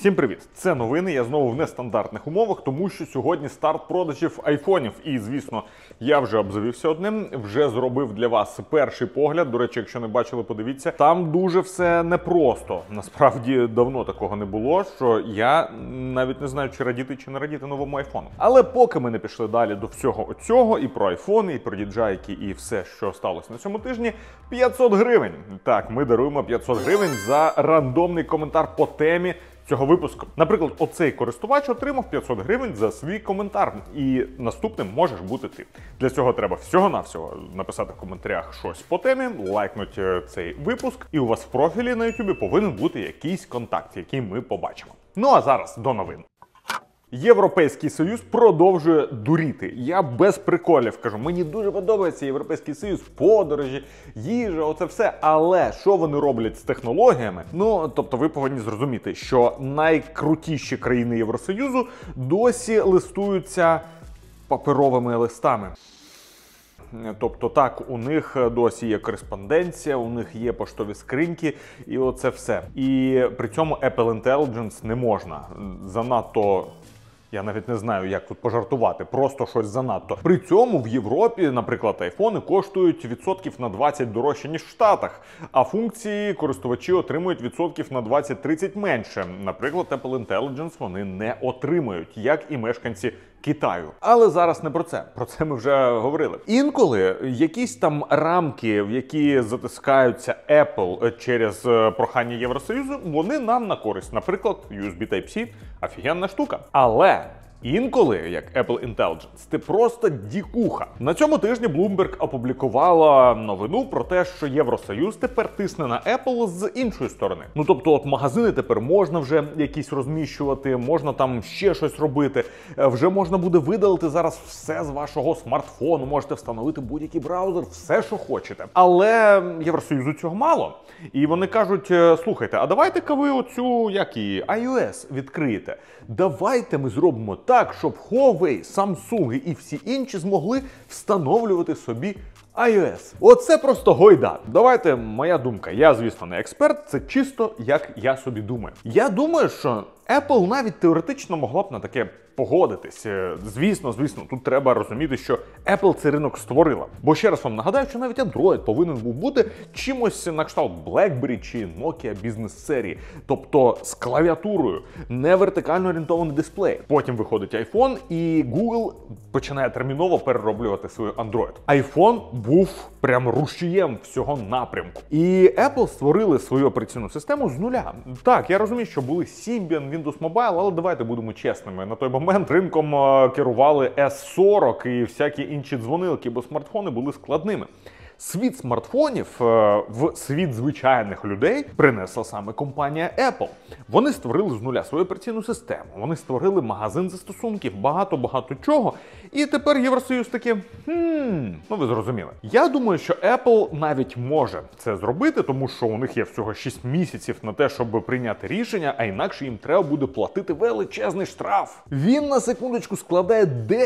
Всім привіт! Це новини, я знову в нестандартних умовах, тому що сьогодні старт продажів айфонів. І, звісно, я вже обзавівся одним, вже зробив для вас перший погляд. До речі, якщо не бачили, подивіться. Там дуже все непросто. Насправді, давно такого не було, що я навіть не знаю, чи радіти, чи не радіти новому айфону. Але поки ми не пішли далі до всього оцього, і про айфони, і про діджайки, і все, що сталося на цьому тижні, 500 гривень. Так, ми даруємо 500 гривень за рандомний коментар по темі цього випуску. Наприклад, оцей користувач отримав 500 гривень за свій коментар. І наступним можеш бути ти. Для цього треба всього-навсього написати в коментарях щось по темі, лайкнути цей випуск, і у вас в профілі на YouTube повинен бути якийсь контакт, який ми побачимо. Ну а зараз до новин. Європейський Союз продовжує дуріти. Я без приколів кажу, мені дуже подобається Європейський Союз, подорожі, їжа, оце все. Але що вони роблять з технологіями? Ну, тобто ви повинні зрозуміти, що найкрутіші країни Євросоюзу досі листуються паперовими листами. Тобто так, у них досі є кореспонденція, у них є поштові скриньки і оце все. І при цьому Apple Intelligence не можна. Занадто... Я навіть не знаю, як тут пожартувати, просто щось занадто. При цьому в Європі, наприклад, айфони коштують відсотків на 20 дорожче, ніж в Штатах, а функції користувачі отримують відсотків на 20-30 менше. Наприклад, Apple Intelligence вони не отримують, як і мешканці Китаю. Але зараз не про це. Про це ми вже говорили. Інколи якісь там рамки, в які затискаються Apple через прохання Євросоюзу, вони нам на користь. Наприклад, USB Type-C – офігенна штука. Але інколи, як Apple Intelligence, ти просто дікуха. На цьому тижні Bloomberg опублікувала новину про те, що Євросоюз тепер тисне на Apple з іншої сторони. Ну тобто, от магазини тепер можна вже якісь розміщувати, можна там ще щось робити, вже можна буде видалити зараз все з вашого смартфону, можете встановити будь-який браузер, все, що хочете. Але Євросоюзу цього мало. І вони кажуть, слухайте, а давайте-ка ви оцю, як і iOS відкриєте. Давайте ми зробимо так, щоб Huawei, Samsung і всі інші змогли встановлювати собі iOS. Оце просто гойда. Давайте, моя думка. Я, звісно, не експерт, це чисто, як я собі думаю. Я думаю, що Apple навіть теоретично могла б на таке погодитись. Звісно, тут треба розуміти, що Apple цей ринок створила. Бо ще раз вам нагадаю, що навіть Android повинен був бути чимось на кшталт BlackBerry чи Nokia бізнес-серії. Тобто з клавіатурою, не вертикально орієнтований дисплей. Потім виходить iPhone і Google починає терміново перероблювати свій Android. iPhone був прям рушієм всього напрямку. І Apple створили свою операційну систему з нуля. Так, я розумію, що були Symbian, Windows Mobile, але давайте будемо чесними. На той момент ринком керували S40 і всякі інші дзвонилки, бо смартфони були складними. Світ смартфонів в світ звичайних людей принесла саме компанія Apple. Вони створили з нуля свою операційну систему, вони створили магазин застосунків, багато чого. І тепер Євросоюз таки, ну ви зрозуміли. Я думаю, що Apple навіть може це зробити, тому що у них є всього 6 місяців на те, щоб прийняти рішення, а інакше їм треба буде платити величезний штраф. Він, на секундочку, складає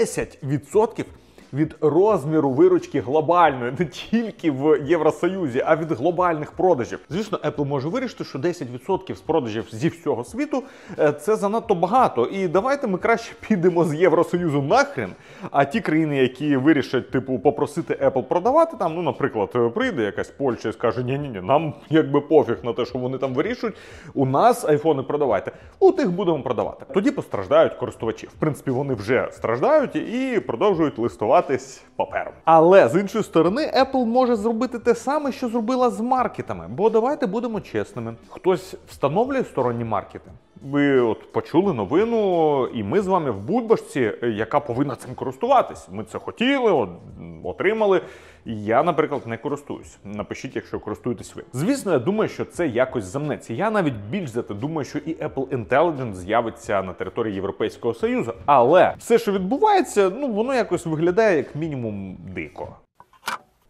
10% від розміру виручки глобальної, не тільки в Євросоюзі, а від глобальних продажів. Звісно, Apple може вирішити, що 10% з продажів зі всього світу – це занадто багато. І давайте ми краще підемо з Євросоюзу нахрен, а ті країни, які вирішать, типу, попросити Apple продавати там, ну, наприклад, прийде якась Польща і скаже, ні, нам якби пофіг на те, що вони там вирішують, у нас айфони продавайте, у тих будемо продавати. Тоді постраждають користувачі. В принципі, вони вже страждають і продовжують листувати папером. Але, з іншої сторони, Apple може зробити те саме, що зробила з маркетами. Бо давайте будемо чесними. Хтось встановлює сторонні маркети. Ви от почули новину, і ми з вами в бульбашці, яка повинна цим користуватись. Ми це хотіли, отримали. Я, наприклад, не користуюсь. Напишіть, якщо користуєтесь ви. Звісно, я думаю, що це якось замнеться. Я навіть більш за те думаю, що і Apple Intelligence з'явиться на території Європейського Союзу. Але все, що відбувається, ну, воно якось виглядає як мінімум дико.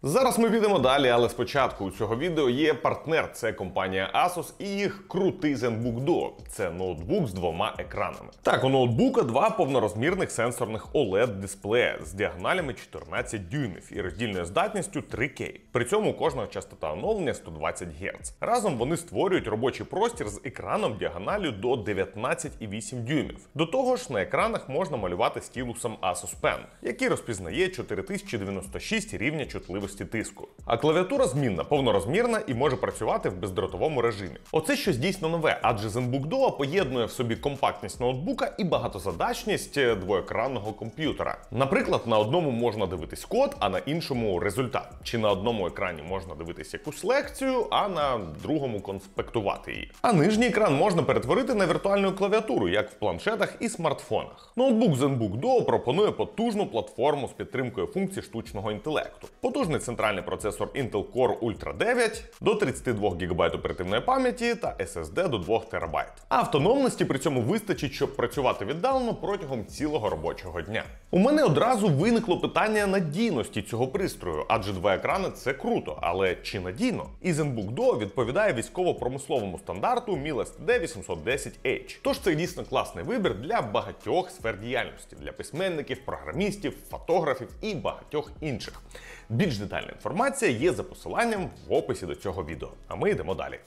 Зараз ми підемо далі, але спочатку у цього відео є партнер, це компанія Asus і їх крутий ZenBook Duo. Це ноутбук з двома екранами. Так, у ноутбука два повнорозмірних сенсорних OLED-дисплея з діагоналями 14 дюймів і роздільною здатністю 3К. При цьому кожна частота оновлення 120 Гц. Разом вони створюють робочий простір з екраном діагоналю до 19,8 дюймів. До того ж, на екранах можна малювати стілусом Asus Pen, який розпізнає 4096 рівня чутливості тиску. А клавіатура змінна, повнорозмірна і може працювати в бездротовому режимі. Оце щось дійсно нове, адже ZenBook Duo поєднує в собі компактність ноутбука і багатозадачність двоекранного комп'ютера. Наприклад, на одному можна дивитись код, а на іншому результат. Чи на одному екрані можна дивитись якусь лекцію, а на другому конспектувати її. А нижній екран можна перетворити на віртуальну клавіатуру, як в планшетах і смартфонах. Ноутбук ZenBook Duo пропонує потужну платформу з підтримкою функцій штучного інтелекту. Потужний центральний процесор Intel Core Ultra 9, до 32 ГБ оперативної пам'яті та SSD до 2 ТБ. А автономності при цьому вистачить, щоб працювати віддалено протягом цілого робочого дня. У мене одразу виникло питання надійності цього пристрою, адже два екрани – це круто, але чи надійно? І ZenBook Duo відповідає військово-промисловому стандарту MIL STD 810H. Тож це дійсно класний вибір для багатьох сфер діяльності, для письменників, програмістів, фотографів і багатьох інших. Більш детальна інформація є за посиланням в описі до цього відео. А ми йдемо далі.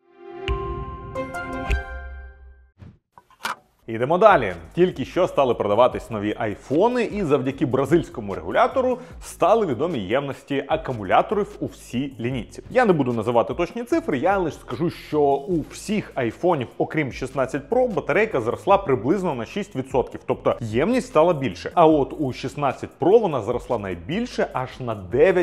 Ідемо далі. Тільки що стали продаватись нові айфони, і завдяки бразильському регулятору стали відомі ємності акумуляторів у всій лінійці. Я не буду називати точні цифри, я лише скажу, що у всіх айфонів, окрім 16 Pro, батарейка зросла приблизно на 6%, тобто ємність стала більше. А от у 16 Pro вона зросла найбільше, аж на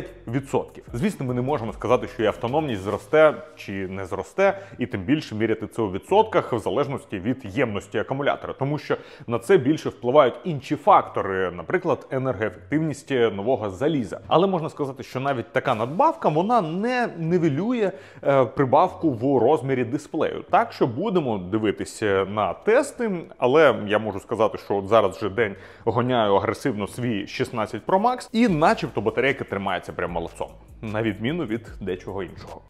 9%. Звісно, ми не можемо сказати, що і автономність зросте чи не зросте, і тим більше міряти це у відсотках в залежності від ємності акумулятора. Тому що на це більше впливають інші фактори, наприклад, енергоефективність нового заліза. Але можна сказати, що навіть така надбавка, вона не нівелює прибавку в розмірі дисплею. Так що будемо дивитися на тести, але я можу сказати, що от зараз вже день гоняю агресивно свій 16 Pro Max, і начебто батарейка тримається прям молодцом, на відміну від дечого іншого.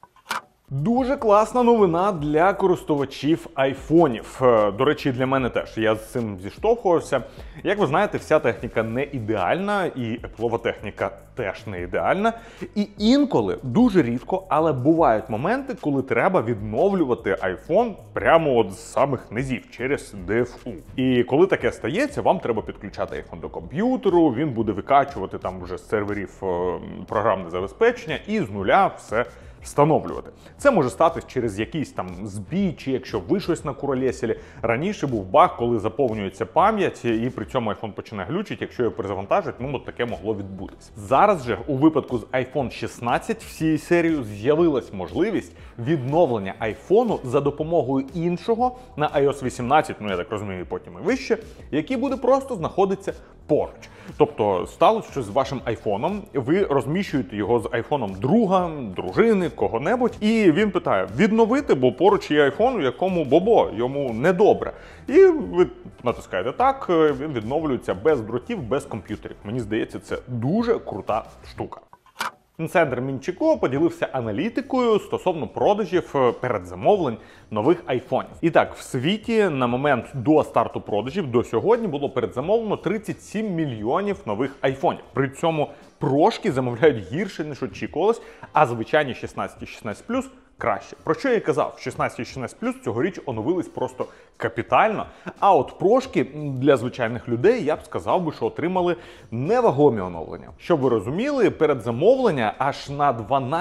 Дуже класна новина для користувачів айфонів. До речі, для мене теж. Я з цим зіштовхувався. Як ви знаєте, вся техніка не ідеальна, і Apple'ова техніка теж не ідеальна. І інколи, дуже рідко, але бувають моменти, коли треба відновлювати айфон прямо от з самих низів, через DFU. І коли таке стається, вам треба підключати айфон до комп'ютеру, він буде викачувати там вже з серверів програмне забезпечення і з нуля все встановлювати. Це може статись через якийсь там збій, чи якщо ви щось накуролесили. Раніше був баг, коли заповнюється пам'ять, і при цьому iPhone починає глючити, якщо його перезавантажить, ну от таке могло відбутись. Зараз же у випадку з iPhone 16 всією серією з'явилась можливість відновлення айфону за допомогою іншого на iOS 18, ну я так розумію, потім і вище, який буде просто знаходитися поруч. Тобто сталося, що з вашим айфоном ви розміщуєте його з айфоном друга, дружини, кого-небудь, і він питає, відновити, бо поруч є айфон, у якому бобо, йому недобре. І ви натискаєте так, він відновлюється без дротів, без комп'ютерів. Мені здається, це дуже крута штука. Інсайдер Мінчико поділився аналітикою стосовно продажів передзамовлень нових айфонів. І так, в світі на момент до старту продажів до сьогодні було передзамовлено 37 мільйонів нових айфонів. При цьому прошки замовляють гірше, ніж очікувалось, а звичайні 16 і 16 Plus краще. Про що я і казав, 16 і 16 Plus цьогоріч оновились просто капітально, а от прошки для звичайних людей, я б сказав би, що отримали невагомі оновлення. Щоб ви розуміли, передзамовлення аж на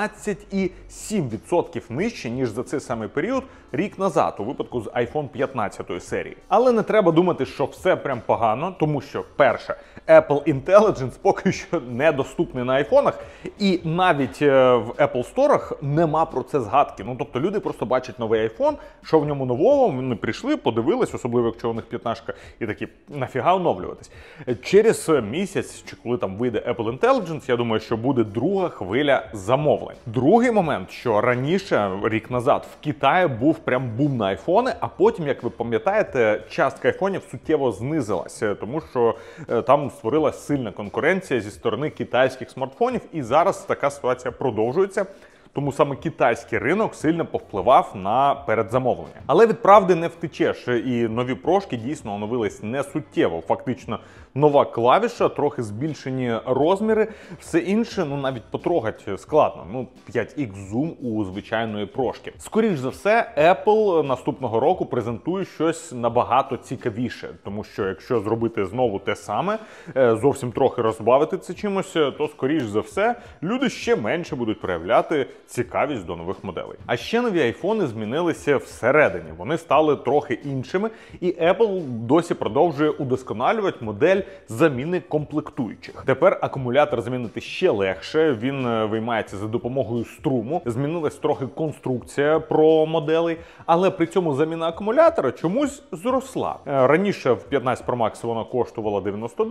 12,7% нижче, ніж за цей самий період рік назад, у випадку з iPhone 15 серії. Але не треба думати, що все прям погано, тому що, перше, Apple Intelligence поки що недоступний на айфонах, і навіть в Apple Store'ах нема про це згадки. Ну, тобто люди просто бачать новий iPhone, що в ньому нового, вони прийшли, подивились, особливо якщо у них 15-ка, і такі, нафіга оновлюватись. Через місяць, чи коли там вийде Apple Intelligence, я думаю, що буде друга хвиля замовлень. Другий момент, що раніше, рік назад, в Китаї був прям бум на айфони, а потім, як ви пам'ятаєте, частка айфонів суттєво знизилася, тому що там створилася сильна конкуренція зі сторони китайських смартфонів, і зараз така ситуація продовжується. Тому саме китайський ринок сильно повпливав на передзамовлення. Але від правди не втечеш, і нові прошки дійсно оновились не суттєво. Фактично нова клавіша, трохи збільшені розміри, все інше, ну навіть потрогати складно. Ну 5X зум у звичайної прошки. Скоріш за все, Apple наступного року презентує щось набагато цікавіше, тому що якщо зробити знову те саме, зовсім трохи розбавити це чимось, то скоріш за все люди ще менше будуть проявляти цікавість до нових моделей. А ще нові айфони змінилися всередині. Вони стали трохи іншими, і Apple досі продовжує удосконалювати модель заміни комплектуючих. Тепер акумулятор замінити ще легше, він виймається за допомогою струму. Змінилась трохи конструкція про моделей, але при цьому заміна акумулятора чомусь зросла. Раніше в 15 Pro Max вона коштувала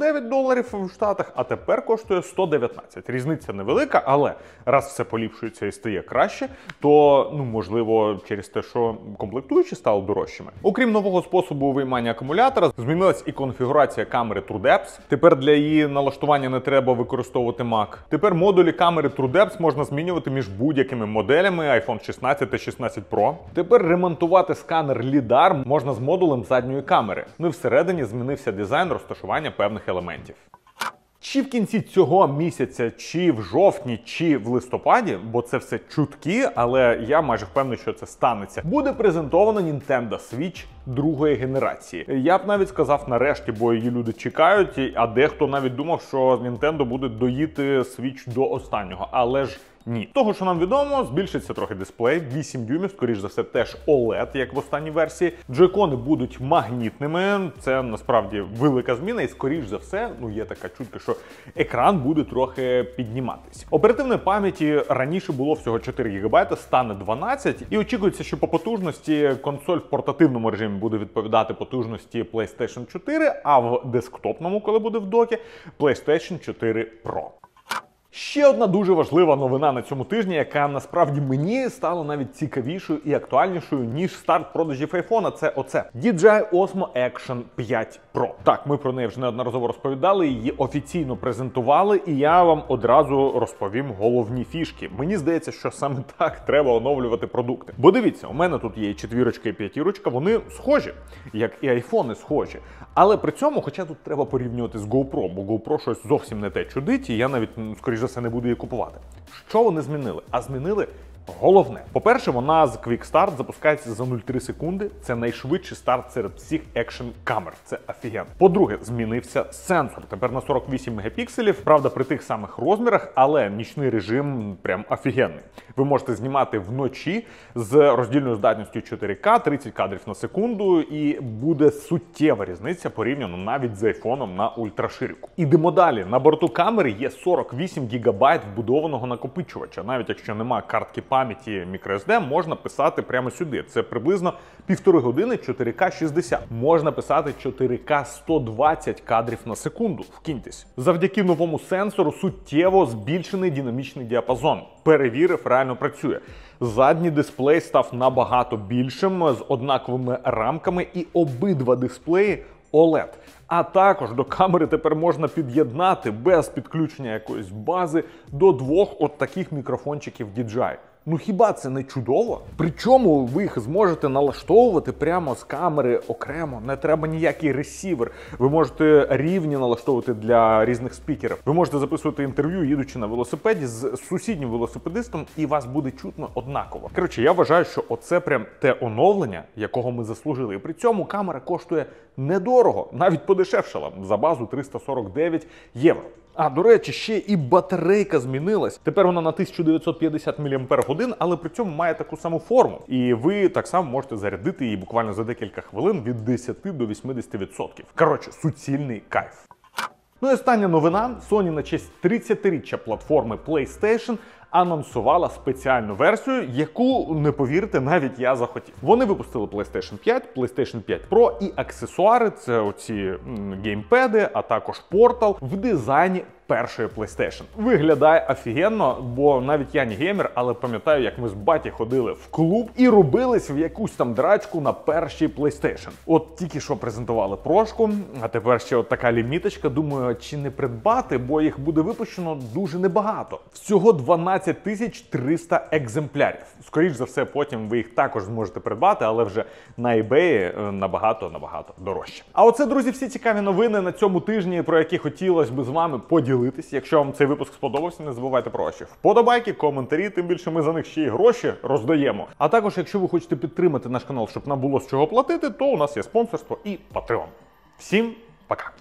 $99 в Штатах, а тепер коштує $119. Різниця невелика, але раз все поліпшується і стає краще, то, можливо, через те, що комплектуючі стали дорожчими. Окрім нового способу виймання акумулятора, змінилась і конфігурація камери TrueDepth. Тепер для її налаштування не треба використовувати Mac. Тепер модулі камери TrueDepth можна змінювати між будь-якими моделями iPhone 16 та 16 Pro. Тепер ремонтувати сканер LiDAR можна з модулем задньої камери. Ну і всередині змінився дизайн розташування певних елементів. Чи в кінці цього місяця, чи в жовтні, чи в листопаді, бо це все чутки, але я майже впевнений, що це станеться, буде презентовано Nintendo Switch другої генерації. Я б навіть сказав нарешті, бо її люди чекають, а дехто навіть думав, що Nintendo буде доїти Switch до останнього, але ж ні. Того, що нам відомо, збільшиться трохи дисплей, 8 дюймів, скоріш за все теж OLED, як в останній версії. Джойкони будуть магнітними, це насправді велика зміна, і скоріш за все, є така чутка, що екран буде трохи підніматись. Оперативної пам'яті раніше було всього 4 ГБ, стане 12, і очікується, що по потужності консоль в портативному режимі буде відповідати потужності PlayStation 4, а в десктопному, коли буде в докі, PlayStation 4 Pro. Ще одна дуже важлива новина на цьому тижні, яка насправді мені стала навіть цікавішою і актуальнішою, ніж старт продажів айфона, це оце. DJI Osmo Action 5 Pro. Так, ми про неї вже неодноразово розповідали, її офіційно презентували, і я вам одразу розповім головні фішки. Мені здається, що саме так треба оновлювати продукти. Бо дивіться, у мене тут є і 4 і 5, вони схожі, як і айфони схожі. Але при цьому, хоча тут треба порівнювати з GoPro, бо GoPro щось зовсім не те чудить, і я навіть, скоріш за все, не буду її купувати. Що вони змінили? А змінили головне. По-перше, вона з Quick Start запускається за 0,3 секунди. Це найшвидший старт серед всіх екшн-камер. Це офігенно. По-друге, змінився сенсор. Тепер на 48 мегапікселів. Правда, при тих самих розмірах, але нічний режим прям офігенний. Ви можете знімати вночі з роздільною здатністю 4К, 30 кадрів на секунду, і буде суттєва різниця порівняно навіть з айфоном на ультраширику. Ідемо далі. На борту камери є 48 ГБ вбудованого накопичувача. Навіть якщо нема картки пам'яті microSD, можна писати прямо сюди. Це приблизно 1,5 години 4К 60. Можна писати 4К 120 кадрів на секунду. Вкиньтесь. Завдяки новому сенсору суттєво збільшений динамічний діапазон. Перевірив, реально працює. Задній дисплей став набагато більшим, з однаковими рамками, і обидва дисплеї OLED. А також до камери тепер можна під'єднати без підключення якоїсь бази до 2 от таких мікрофончиків DJI. Ну хіба це не чудово? Причому ви їх зможете налаштовувати прямо з камери окремо, не треба ніякий ресівер. Ви можете рівні налаштовувати для різних спікерів. Ви можете записувати інтерв'ю, їдучи на велосипеді з сусіднім велосипедистом, і вас буде чутно однаково. Коротше, я вважаю, що оце прям те оновлення, якого ми заслужили. І при цьому камера коштує недорого, навіть подешевшала, за базу 349 євро. А, до речі, ще і батарейка змінилась. Тепер вона на 1950 мАч, але при цьому має таку саму форму. І ви так само можете зарядити її буквально за декілька хвилин від 10 до 80%. Коротше, суцільний кайф. Ну і остання новина. Sony на честь 30-річчя платформи PlayStation анонсувала спеціальну версію, яку, не повірте, навіть я захотів. Вони випустили PlayStation 5, PlayStation 5 Pro і аксесуари, це оці геймпеди, а також портал в дизайні першої PlayStation. Виглядає офігенно, бо навіть я не геймер, але пам'ятаю, як ми з баті ходили в клуб і рубились в якусь там драчку на першій PlayStation. От тільки що презентували прошку, а тепер ще от така ліміточка. Думаю, чи не придбати, бо їх буде випущено дуже небагато. Всього 12 300 екземплярів. Скоріш за все, потім ви їх також зможете придбати, але вже на eBay набагато дорожче. А оце, друзі, всі цікаві новини на цьому тижні, про які хотілося б з вами поділитися. Якщо вам цей випуск сподобався, не забувайте про ваші вподобайки, коментарі, тим більше ми за них ще й гроші роздаємо. А також, якщо ви хочете підтримати наш канал, щоб нам було з чого платити, то у нас є спонсорство і Patreon. Всім пока!